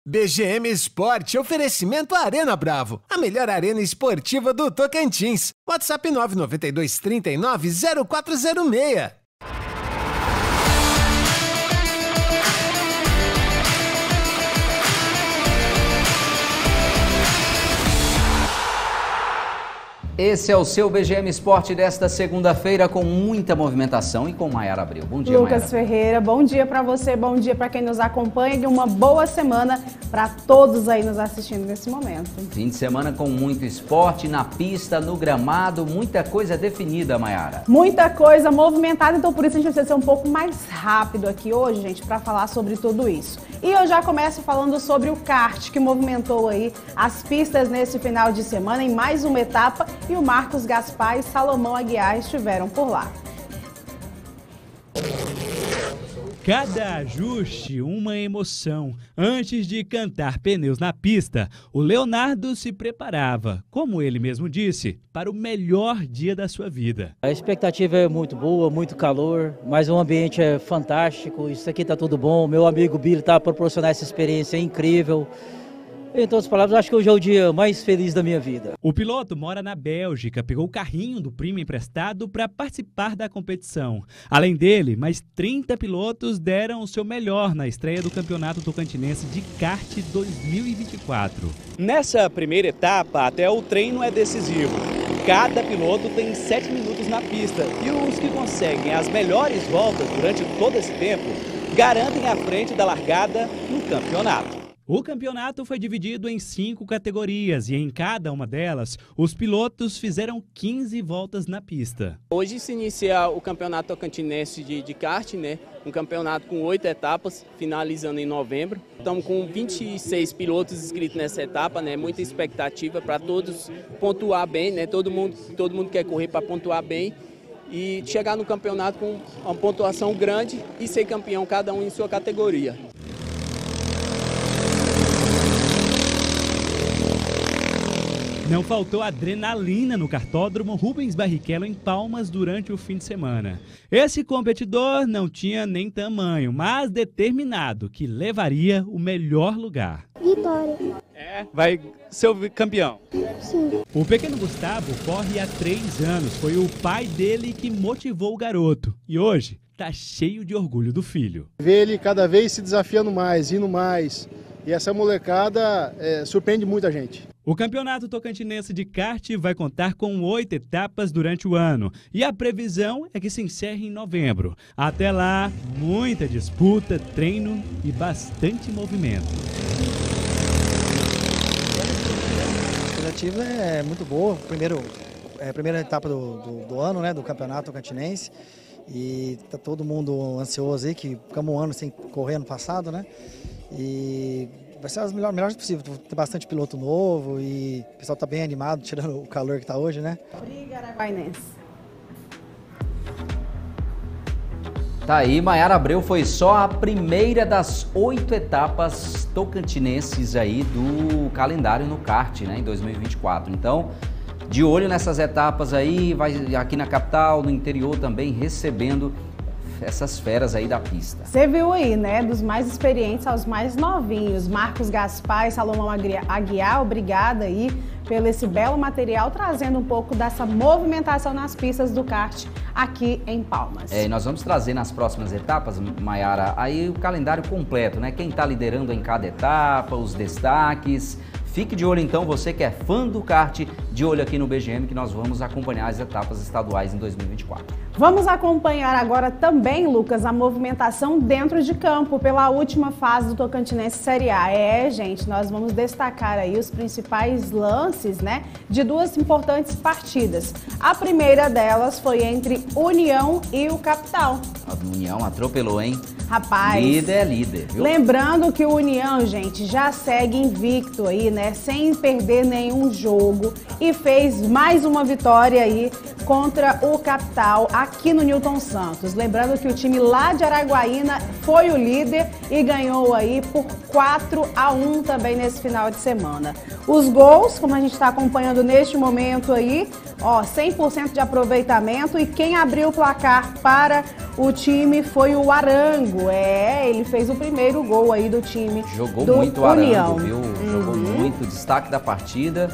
BGM Esporte, oferecimento Arena Bravo, a melhor arena esportiva do Tocantins. WhatsApp 992 39 0406. Esse é o seu BGM Esporte desta segunda-feira com muita movimentação e com Maiara Abreu. Bom dia, Lucas Ferreira, bom dia para você, bom dia para quem nos acompanha e uma boa semana para todos aí nos assistindo nesse momento. Fim de semana com muito esporte na pista, no gramado, muita coisa definida, Maiara. Muita coisa movimentada, então por isso a gente vai ser um pouco mais rápido aqui hoje, gente, para falar sobre tudo isso. E eu já começo falando sobre o kart, que movimentou aí as pistas nesse final de semana em mais uma etapa. E o Marcos Gaspar e Salomão Aguiar estiveram por lá. Cada ajuste, uma emoção. Antes de cantar pneus na pista, o Leonardo se preparava, como ele mesmo disse, para o melhor dia da sua vida. A expectativa é muito boa, muito calor, mas o ambiente é fantástico, isso aqui está tudo bom. Meu amigo Billy está proporcionando essa experiência incrível. Em todas as palavras, acho que hoje é o dia mais feliz da minha vida. O piloto mora na Bélgica, pegou o carrinho do primo emprestado para participar da competição. Além dele, mais 30 pilotos deram o seu melhor na estreia do Campeonato Tocantinense de Kart 2024. Nessa primeira etapa, até o treino é decisivo. Cada piloto tem 7 minutos na pista e os que conseguem as melhores voltas durante todo esse tempo garantem a frente da largada no campeonato. O campeonato foi dividido em 5 categorias e em cada uma delas, os pilotos fizeram 15 voltas na pista. Hoje se inicia o Campeonato Tocantinense de kart, né? Um campeonato com 8 etapas, finalizando em novembro. Estamos com 26 pilotos inscritos nessa etapa, né? Muita expectativa para todos pontuar bem, né? Todo mundo quer correr para pontuar bem e chegar no campeonato com uma pontuação grande e ser campeão, cada um em sua categoria. Não faltou adrenalina no kartódromo Rubens Barrichello em Palmas durante o fim de semana. Esse competidor não tinha nem tamanho, mas determinado que levaria o melhor lugar. Vitória. Vai ser o campeão. Sim. O pequeno Gustavo corre há 3 anos. Foi o pai dele que motivou o garoto. E hoje tá cheio de orgulho do filho. Ver ele cada vez se desafiando mais, indo mais. E essa molecada surpreende muita gente. O Campeonato Tocantinense de Kart vai contar com 8 etapas durante o ano e a previsão é que se encerre em novembro. Até lá, muita disputa, treino e bastante movimento. A expectativa é muito boa. Primeira etapa do ano, né, do Campeonato Tocantinense. E tá todo mundo ansioso aí, que ficamos um ano sem correr ano passado, né? E vai ser as melhores possível. Tem bastante piloto novo e o pessoal tá bem animado, tirando o calor que tá hoje, né? Tá aí, Maiara Abreu foi só a primeira das 8 etapas tocantinenses aí do calendário no kart, né, em 2024. Então, de olho nessas etapas aí, vai aqui na capital, no interior também, recebendo essas feras aí da pista. Você viu aí, né? Dos mais experientes aos mais novinhos. Marcos Gaspar e Salomão Aguiar, obrigada aí pelo esse belo material, trazendo um pouco dessa movimentação nas pistas do kart aqui em Palmas. E nós vamos trazer nas próximas etapas, Maiara, aí o calendário completo, né? Quem tá liderando em cada etapa, os destaques. Fique de olho então, você que é fã do kart, de olho aqui no BGM, que nós vamos acompanhar as etapas estaduais em 2024. Vamos acompanhar agora também, Lucas, a movimentação dentro de campo pela última fase do Tocantinense Série A. Gente, nós vamos destacar aí os principais lances, né, de 2 importantes partidas. A primeira delas foi entre União e o Capital. A União atropelou, hein? Rapaz, líder é líder, viu? Lembrando que o União, gente, já segue invicto aí, né? Sem perder nenhum jogo e fez mais uma vitória aí contra o Capital aqui no Newton Santos. Lembrando que o time lá de Araguaína foi o líder e ganhou aí por 4-1 também nesse final de semana. Os gols, como a gente está acompanhando neste momento aí, ó, 100% de aproveitamento, e quem abriu o placar para o time foi o Arango. Ele fez o primeiro gol aí do time. Jogou do muito o União. Arango, viu? Jogou muito, destaque da partida.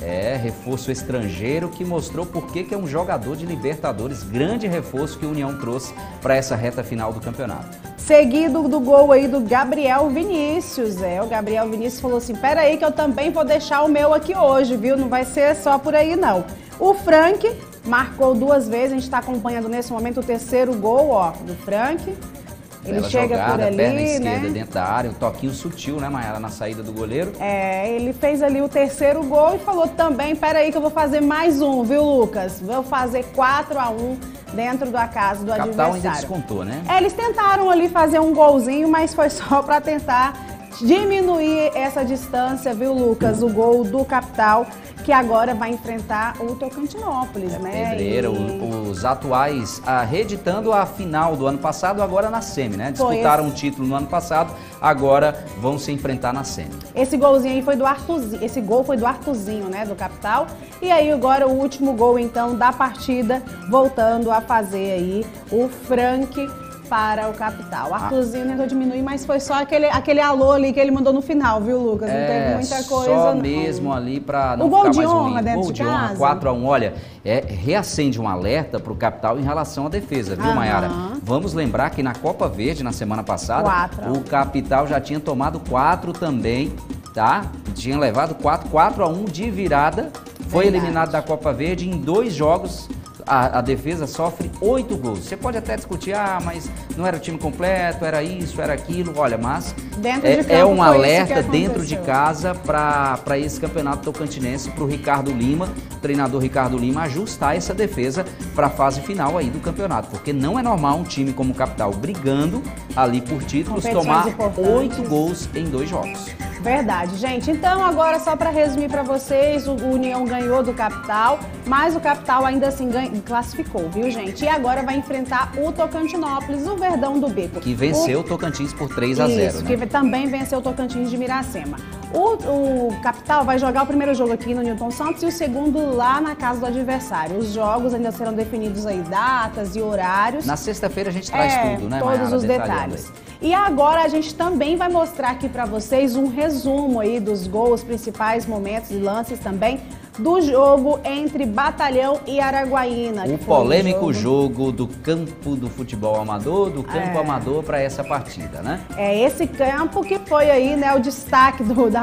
Reforço estrangeiro que mostrou por que é um jogador de Libertadores, grande reforço que a União trouxe para essa reta final do campeonato. Seguido do gol aí do Gabriel Vinícius. O Gabriel Vinícius falou assim: pera aí que eu também vou deixar o meu aqui hoje, viu? Não vai ser só por aí, não. O Frank marcou 2 vezes, a gente está acompanhando nesse momento o terceiro gol, ó, do Frank. Ele chega jogada, por ali, perna esquerda, né? dentro da área, um toquinho sutil, né, Mayara, na saída do goleiro. Ele fez ali o terceiro gol e falou também: peraí que eu vou fazer mais um, viu, Lucas? Vou fazer 4-1 dentro da casa do adversário. Capital ainda descontou, né? Eles tentaram ali fazer um golzinho, mas foi só para tentar diminuir essa distância, viu, Lucas? O gol do Capital, que agora vai enfrentar o Tocantinópolis, né? Pedreira, os atuais reeditando a final do ano passado, agora na semi, né? Disputaram um título no ano passado, agora vão se enfrentar na semi. Esse golzinho aí foi do Arthurzinho, esse gol foi do Arthurzinho, né, do Capital. E aí agora o último gol, então, da partida, voltando a fazer aí o Frank para o Capital. O Arthurzinho tentou diminuir, mas foi só aquele alô ali que ele mandou no final, viu, Lucas? Não teve muita coisa, só não. mesmo ali para não o gol ficar de mais honra ruim. dentro Gol de de honra, casa. 4-1. Olha, reacende um alerta para o Capital em relação à defesa, viu, Mayara? Vamos lembrar que na Copa Verde, na semana passada, o Capital já tinha tomado 4 também, tá? Tinha levado 4-1 de virada. Foi eliminado da Copa Verde em 2 jogos. A defesa sofre 8 gols. Você pode até discutir, mas não era o time completo, era isso, era aquilo. Olha, mas é um alerta dentro de casa para esse campeonato tocantinense, para o Ricardo Lima, o treinador Ricardo Lima, ajustar essa defesa para a fase final aí do campeonato. Porque não é normal um time como o Capital brigando ali por títulos tomar 8 gols em 2 jogos. Verdade, gente. Então, agora só para resumir para vocês, o União ganhou do Capital, mas o Capital ainda assim classificou, viu, gente? E agora vai enfrentar o Tocantinópolis, o Verdão do Beco. Que venceu o Tocantins por 3-0, Isso, né? que também venceu o Tocantins de Miracema. O Capital vai jogar o primeiro jogo aqui no Newton Santos e o segundo lá na casa do adversário. Os jogos ainda serão definidos aí, datas e horários. Na sexta-feira a gente traz tudo, né, todos Mayara, os detalhes. E agora a gente também vai mostrar aqui para vocês um resumo aí dos gols, principais momentos e lances também do jogo entre Batalhão e Araguaína. O polêmico jogo do campo do futebol amador, do campo amador para essa partida, né? Esse campo que foi aí, né, o destaque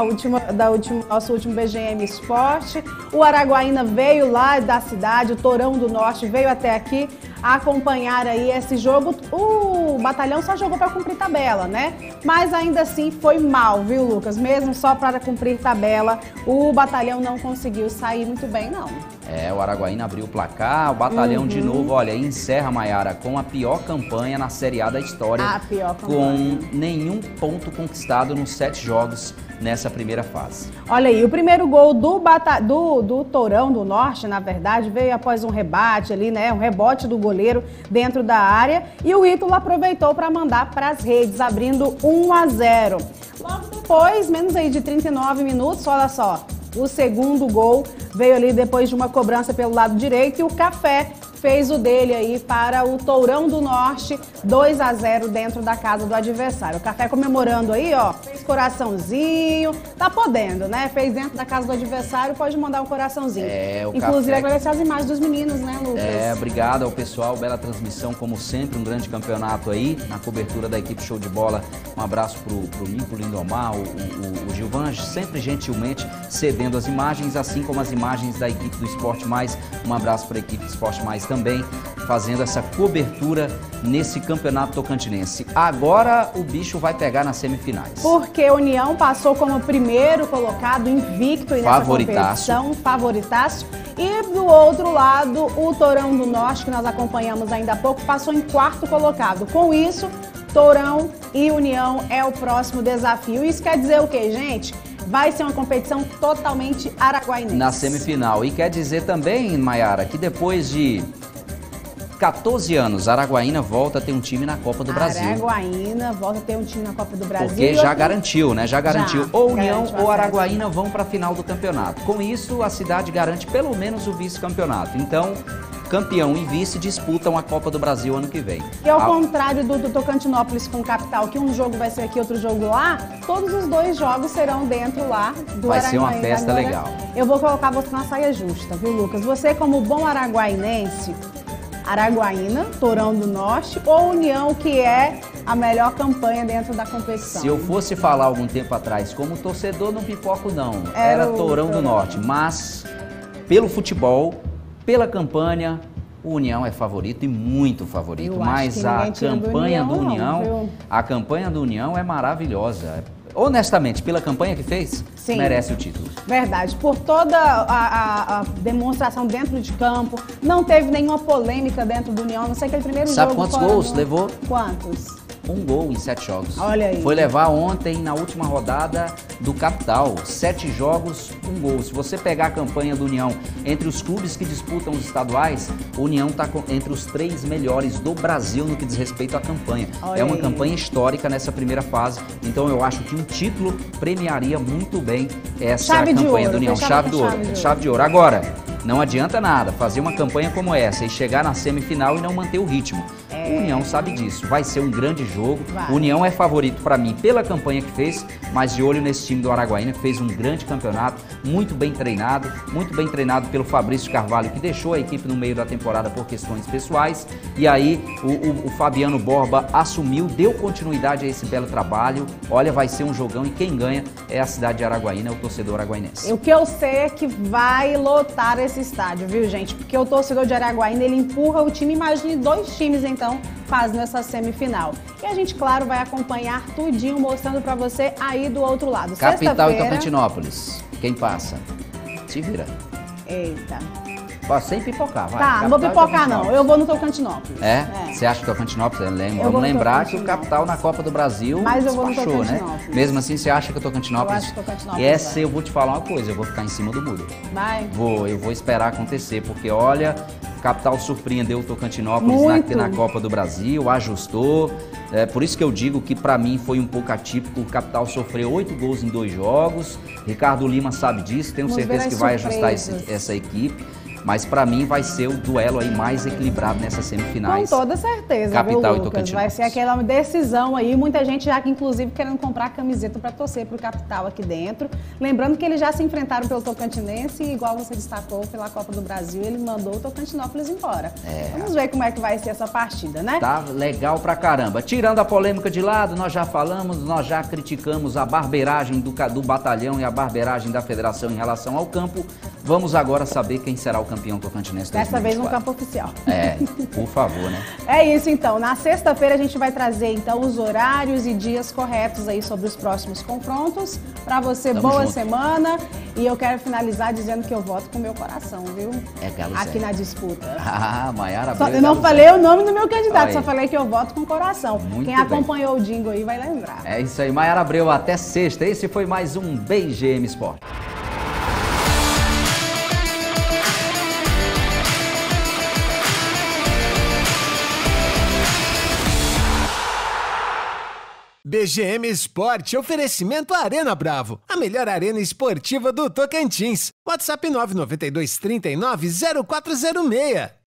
nosso último BGM Esporte. O Araguaína veio lá da cidade, o Torão do Norte veio até aqui acompanhar aí esse jogo. O Batalhão só jogou para cumprir tabela, né? Mas ainda assim foi mal, viu, Lucas? Mesmo só para cumprir tabela, o Batalhão não conseguiu sair muito bem, não. O Araguaína abriu o placar, o Batalhão de novo, olha, encerra, Mayara, com a pior campanha na Série A da história. A pior campanha. Com nenhum ponto conquistado nos 7 jogos nessa primeira fase. Olha aí, o primeiro gol do Torão do Norte, na verdade, veio após um rebate ali, né? Um rebote do goleiro dentro da área. E o Ítalo aproveitou para mandar para as redes, abrindo 1-0. Logo depois, menos aí de 39 minutos, olha só. O segundo gol veio ali depois de uma cobrança pelo lado direito e o Café fez o dele aí para o Tourão do Norte, 2-0 dentro da casa do adversário. O Café comemorando aí, ó, fez coraçãozinho, tá podendo, né? Fez dentro da casa do adversário, pode mandar um coraçãozinho. Inclusive, Café... agradecer as imagens dos meninos, né, Lucas? Obrigado ao pessoal, bela transmissão, como sempre, um grande campeonato aí, na cobertura da equipe Show de Bola. Um abraço pro Nico Lindomar, o Gilvan, sempre gentilmente cedendo as imagens, assim como as imagens da equipe do Esporte Mais. Um abraço para a equipe do Esporte Mais também, fazendo essa cobertura nesse campeonato tocantinense. Agora o bicho vai pegar nas semifinais. Porque a União passou como primeiro colocado, invicto nessa competição, favoritaço. E do outro lado, o Torão do Norte, que nós acompanhamos ainda há pouco, passou em 4º colocado. Com isso, Tourão e União é o próximo desafio. Isso quer dizer o quê, gente? Vai ser uma competição totalmente araguainense. Na semifinal. E quer dizer também, Maiara, que depois de 14 anos, Araguaína volta a ter um time na Copa do Brasil. Araguaína volta a ter um time na Copa do Brasil. Porque já garantiu, né? Já garantiu. Ou União ou Araguaína vão para a final do campeonato. Com isso, a cidade garante pelo menos o vice-campeonato. Então, campeão e vice disputam a Copa do Brasil ano que vem. E ao contrário do Tocantinópolis com Capital, que um jogo vai ser aqui, outro jogo lá, todos os dois jogos serão dentro lá do Araguaína. Vai ser uma festa legal. Eu vou colocar você na saia justa, viu, Lucas? Você, como bom araguainense, Araguaína, Tourão do Norte ou União, que é a melhor campanha dentro da competição? Se eu fosse falar algum tempo atrás, como torcedor não pipoco não, era Tourão do Norte, mas pelo futebol, pela campanha, o União é favorito e muito favorito, mas a campanha do União, a campanha do União é maravilhosa. Honestamente, pela campanha que fez, sim, merece o título. Verdade. Por toda a demonstração dentro de campo, não teve nenhuma polêmica dentro do União, não sei aquele primeiro jogo. Sabe quantos gols levou? Quantos? 1 gol em 7 jogos. Olha aí. Foi levar ontem, na última rodada do Capital, 7 jogos, 1 gol. Se você pegar a campanha do União entre os clubes que disputam os estaduais, o União está entre os 3 melhores do Brasil no que diz respeito à campanha. Olha é uma aí. campanha histórica nessa primeira fase, então eu acho que um título premiaria muito bem essa campanha do União. Chave de ouro. Chave de ouro. Agora, não adianta nada fazer uma campanha como essa e chegar na semifinal e não manter o ritmo. O União sabe disso, vai ser um grande jogo. O União é favorito para mim pela campanha que fez, mas de olho nesse time do Araguaína, que fez um grande campeonato, muito bem treinado pelo Fabrício Carvalho, que deixou a equipe no meio da temporada por questões pessoais. E aí o Fabiano Borba assumiu, deu continuidade a esse belo trabalho. Olha, vai ser um jogão e quem ganha é a cidade de Araguaína, é o torcedor araguainense. O que eu sei é que vai lotar esse estádio, viu, gente? Porque o torcedor de Araguaína, ele empurra o time, imagine 2 times, então, fazendo essa semifinal. E a gente, claro, vai acompanhar tudinho, mostrando pra você aí do outro lado. Capital e Tocantinópolis. Quem passa? Se vira. Eita. Sem pipocar, vai. Tá, não vou pipocar não, eu vou no Tocantinópolis. Você acha que o Tocantinópolis? Vamos lembrar que o Capital na Copa do Brasil mas eu vou no despachou, né? Tocantinópolis. Mesmo assim, você acha que o Tocantinópolis... Eu acho que o Tocantinópolis E essa eu vou te falar uma coisa, eu vou ficar em cima do muro. Vai? Eu vou esperar acontecer, porque olha, o Capital surpreendeu o Tocantinópolis na Copa do Brasil, ajustou. Por isso que eu digo que pra mim foi um pouco atípico, o Capital sofreu 8 gols em 2 jogos, Ricardo Lima sabe disso, tenho certeza que vai ajustar essa equipe. Mas pra mim vai ser o duelo aí mais equilibrado nessas semifinais. Com toda certeza, Capital viu, e Tocantinópolis. Vai ser aquela decisão aí, muita gente já que inclusive querendo comprar camiseta pra torcer pro Capital aqui dentro. Lembrando que eles já se enfrentaram pelo Tocantinense e igual você destacou pela Copa do Brasil, ele mandou o Tocantinópolis embora. Vamos ver como é que vai ser essa partida, né? Tá legal pra caramba. Tirando a polêmica de lado, nós já falamos, nós já criticamos a barbeiragem do batalhão e a barbeiragem da federação em relação ao campo. Vamos agora saber quem será o campeão tocantinense 2024. Dessa vez no campo oficial. Por favor, né? É isso então. Na sexta-feira a gente vai trazer então os horários e dias corretos aí sobre os próximos confrontos. Pra você, boa semana. E eu quero finalizar dizendo que eu voto com o meu coração, viu? Galo aqui na disputa. Maiara Abreu. Eu não falei o nome do meu candidato, só falei que eu voto com o coração. Quem acompanhou o Dingo aí vai lembrar. É isso aí, Maiara Abreu, até sexta. Esse foi mais um BGM Sport. BGM Esporte, oferecimento Arena Bravo, a melhor arena esportiva do Tocantins. WhatsApp 992 39 0406.